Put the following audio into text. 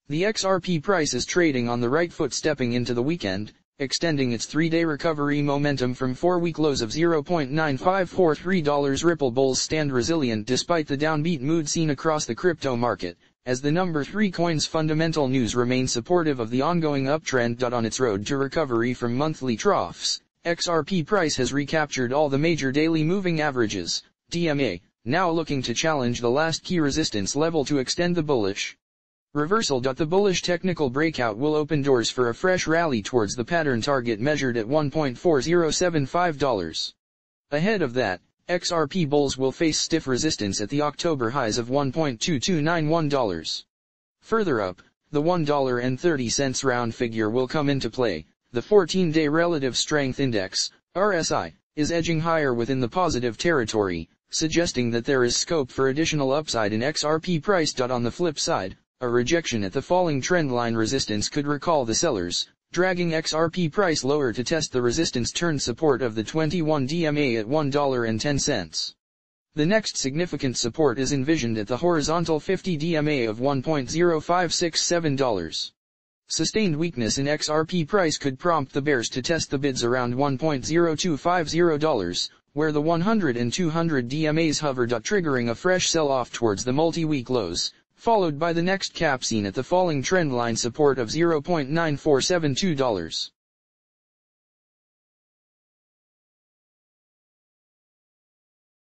The XRP price is trading on the right foot stepping into the weekend, extending its 3-day recovery momentum from 4-week lows of $0.9543. Ripple bulls stand resilient despite the downbeat mood seen across the crypto market, as the number 3 coin's fundamental news remains supportive of the ongoing uptrend. On its road to recovery from monthly troughs, XRP price has recaptured all the major daily moving averages, DMA, now looking to challenge the last key resistance level to extend the bullish reversal. The bullish technical breakout will open doors for a fresh rally towards the pattern target measured at $1.4075. Ahead of that, XRP bulls will face stiff resistance at the October highs of $1.2291. Further up, the $1.30 round figure will come into play. The 14-day Relative Strength Index, RSI, is edging higher within the positive territory, suggesting that there is scope for additional upside in XRP price. On the flip side, a rejection at the falling trendline resistance could recall the sellers, dragging XRP price lower to test the resistance-turned support of the 21 DMA at $1.10. The next significant support is envisioned at the horizontal 50 DMA of $1.0567. Sustained weakness in XRP price could prompt the bears to test the bids around $1.0250, where the 100 and 200 DMAs hover. Triggering a fresh sell-off towards the multi-week lows, followed by the next cap seen at the falling trendline support of $0.9472.